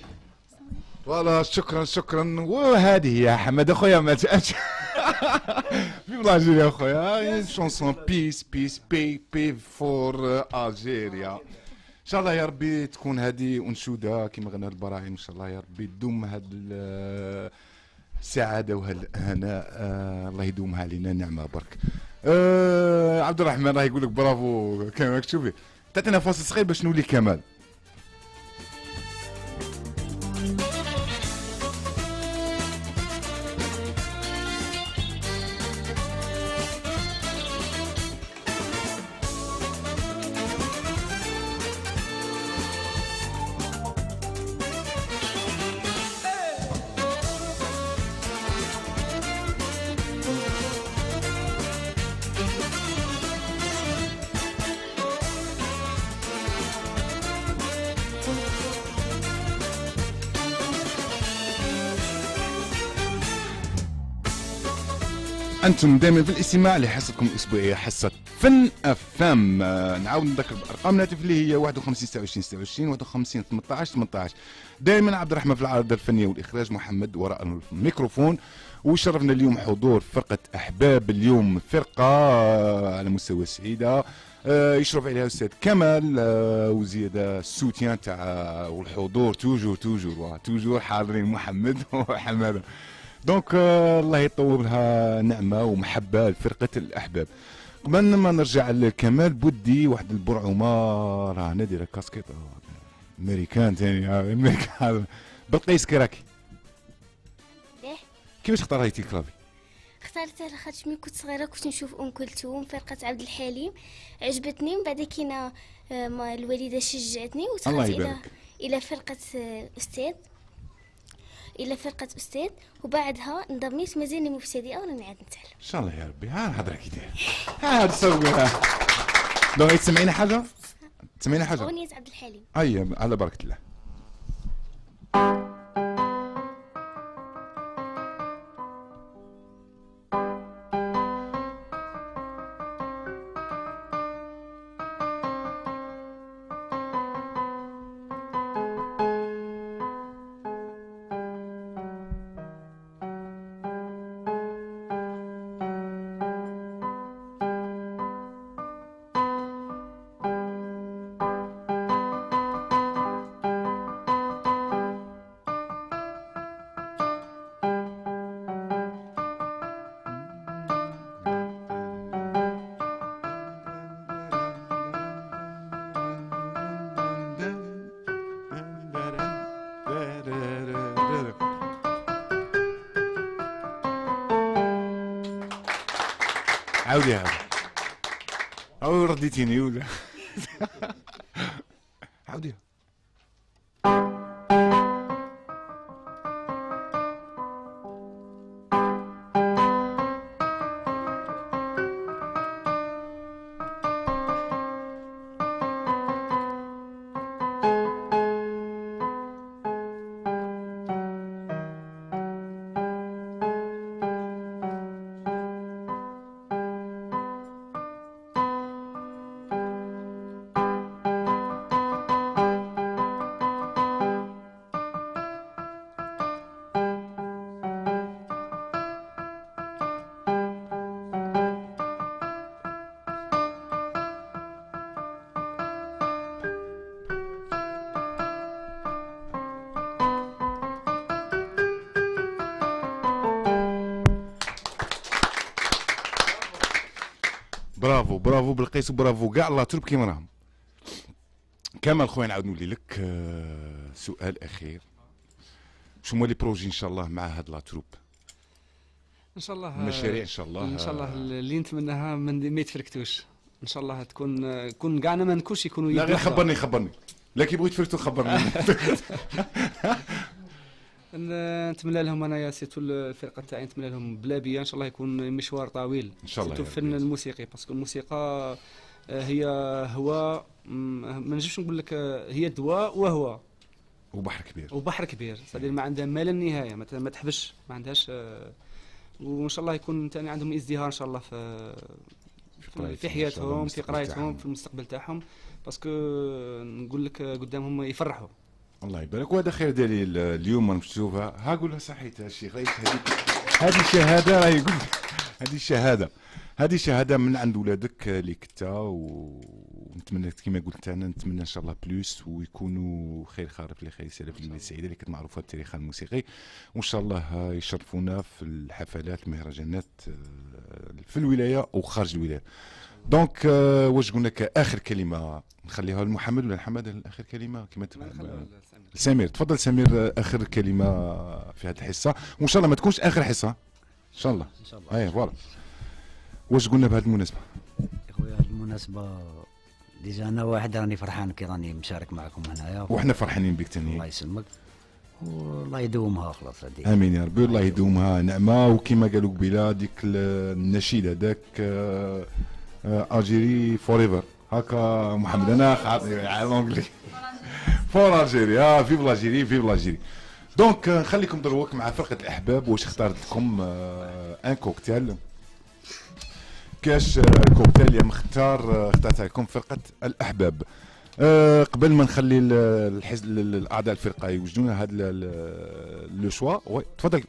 فوالا شكرا وهذه هي حمد اخويا ما تأتش فيف لالجيري اخويا شونسون بيس بي فور الجيريا. ان شاء الله يا ربي تكون هذه انشوده كما غنى البراهيم، ان شاء الله يا ربي تدوم هذه السعاده وهالهناء الله يدومها علينا نعمه برك. عبد الرحمن راه يقول لك برافو كما تشوفي. تعطينا فاصل صغير باش نولي كمال. أنتم دائما في الاستماع لحصتكم الأسبوعية حصة فن أفام. نعاود نذكر بأرقام الهاتف اللي هي 51 26 26 51 18 18. دائما عبد الرحمن في العارضة الفنية والإخراج، محمد وراء الميكروفون. وشرفنا اليوم حضور فرقة أحباب. اليوم فرقة على مستوى السعيدة يشرف عليها الأستاذ كمال وزيادة السوتيان تاع والحضور توجور حاضرين محمد وحمادة. دونك الله يطول لها نعمه ومحبه لفرقه الاحباب. قبل ما نرجع لكمال بودي واحد البرعومه راه نادره كاسكيط امريكان ثاني امريكان بلقيس كراكي. كيفاش اختاريتي كلافي؟ اخترتها لخاطر ملي كنت صغيره كنت نشوف ام كلثوم فرقه عبد الحليم عجبتني، من بعد كاينه الوالده شجعتني ودخلت الى فرقه استاذ وبعدها انضميت مازالني مبتدئه وراني عاد نتعلم. ان شاء الله يا ربي. ها الهضره كي دايره ها تسويها. دونك تسمعينا حاجه؟ تسمعينا حاجه؟ اغنيه عبد الحليم. اي على بركه الله. عاوديها او رديتيني ولا عاوديها. برافو برافو بالقيس وبرافو كاع لا تروب كيما راهم. كمال خويا نعاود نولي لك سؤال اخير، شنو هما لي بروجي ان شاء الله مع هاد لا تروب؟ ان شاء الله مشاريع ان شاء الله ان شاء الله اللي نتمناها ما يتفركتوش ان شاء الله تكون كاعنا ما نكونش يكونوا لا غير خبرني لا كي بغيت تفركتو خبرني. نتمنى لهم انايا سيتو الفرقه تاعي نتمنى لهم بلا بيا ان شاء الله يكون مشوار طويل ان شاء الله سيتو الفن الموسيقي باسكو الموسيقى هي هو ما نجمش نقول لك هي دواء وهو وبحر كبير صدير ما عندها ما لا نهايه ما تحبش ما عندهاش وان شاء الله يكون ثاني عندهم ازدهار ان شاء الله في حياتهم في قرايتهم في المستقبل تاعهم باسكو نقول لك قدامهم يفرحوا. الله يبارك. وهذا خير دليل اليوم راك تشوفها ها قولها صحيت الشيخ رئيس هذه شهاده راهي يقول هذه شهاده من عند ولادك اللي كتا ونتمنى كما قلت انا نتمنى ان شاء الله بلوس ويكونوا خير خارف لخير سلف الليله السعيده اللي كانت معروفه بتاريخها الموسيقي وان شاء الله يشرفونا في الحفلات المهرجانات في الولايه وخارج الولايه. دونك واش قلنا كاخر كلمه نخليها لمحمد ولا لحمد اخر كلمه كما سمير تفضل سمير اخر كلمه في هذه الحصه وان شاء الله ما تكونش اخر حصه ان شاء الله ان شاء الله. اي فوالا واش قلنا بهذه المناسبه؟ يا خويا هذه المناسبه ديجا انا واحد راني فرحان كي راني مشارك معكم هنايا وحنا فرحانين بك ثاني. الله يسلمك والله يدومها خلاص هذيك. امين يا ربي الله يدومها نعمه وكما قالوا قبيله ديك النشيد هذاك الجيري فور ايفر هكا محمد انا خاطري على لونجلي فور الجيري فيف الجيري فيف الجيري. دونك نخليكم دروك مع فرقه الاحباب واش اختارت لكم ان كوكتيل كاش كوكتيل اللي اختارت لكم فرقه الاحباب. قبل ما نخلي الاعضاء الفرقه يوجدونا هذا لو شوا تفضل.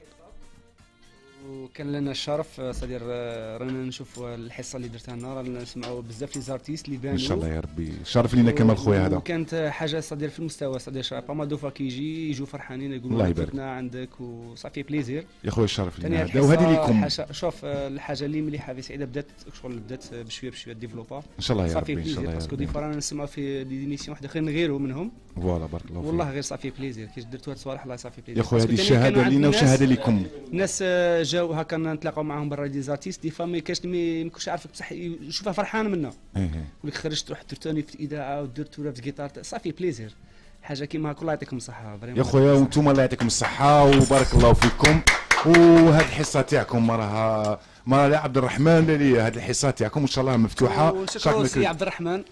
وكان لنا الشرف صدير رانا نشوفوا الحصه اللي درتها لنا رانا نسمعوا بزاف لي زارتيست اللي بانوا ان شاء الله يا ربي شرف لينا كمال خويا هذا وكانت حاجه صدير في المستوى صدير با ما دوفا كي يجوا فرحانين يقولوا جبنا عندك وصافي بليزير يا خويا الشرف لينا هذا وهذه ليكم. شوف الحاجه اللي مليحه في سعيده بدات شغل بدات بشويه ديفلوبا ان شاء الله يا ربي ان شاء الله باسكو دي رانا نسمعوا في دي ميسيون واحده اخرين غيرهم منهم فوالا بارك الله فيك والله غير صافي بليزير كي درتوا هاد الصوالح الله صافي بليزير يا خويا هذه الشهاده لينا وشهاده ليكم. الناس جاو هكا نتلاقاو معاهم برا دي زارتيست دي فما كاش ما يكونش عارفك بصح يشوفها فرحان منا ولك خرجت رحت درتوني في الاذاعه ودرت في الجيتار صافي بليزير حاجه كيما هاك الله يعطيكم الصحه يا خويا وانتم الله يعطيكم الصحه وبارك الله فيكم. وهذه الحصه تاعكم راها ما لا عبد الرحمن لا لي هذه الحصه تاعكم ان شاء الله مفتوحه. شكرا سي عبد الرحمن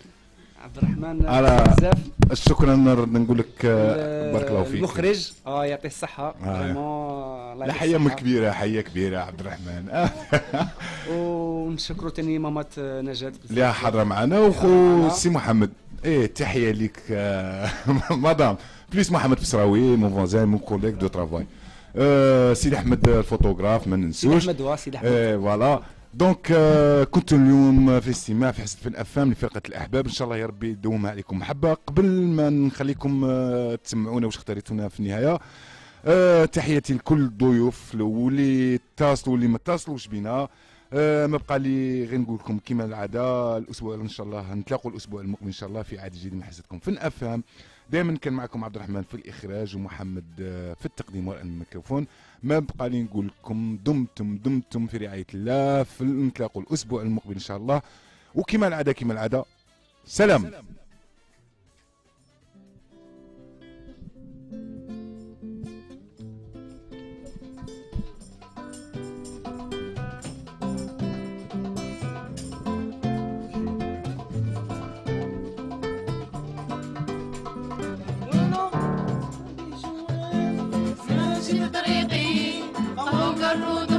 بزاف شكرا نقول لك بارك الله فيك المخرج يعطيه الصحه لا حياه كبيره حياه كبيره عبد الرحمن. ونشكروا ثاني مامات نجاة اللي حاضره معنا وخو سي محمد تحيه ليك مدام بليس محمد بسراوي مون فوزان مون كوليك دو ترافاي سيدي احمد الفوتوغراف ما ننسوش سيدي احمد سيدي احمد فوالا. دونك كنت اليوم في استماع في حصه فن افام لفرقه الاحباب ان شاء الله يا ربي يدومها عليكم محبه. قبل ما نخليكم تسمعونا واش اختاريتونا في النهايه تحياتي لكل الضيوف واللي اتصلوا واللي ما اتصلوش بنا. ما بقى لي غير نقول لكم كما العاده الاسبوع ان شاء الله نتلاقوا الاسبوع المقبل ان شاء الله في عاد جديد من حصتكم فن افام دائما كان معكم عبد الرحمن في الاخراج ومحمد في التقديم والميكروفون. ما بقى لي نقول لكم دمتم في رعايه الله. نتلاقوا الاسبوع المقبل ان شاء الله، وكما العاده سلام. طريقي فوق الرود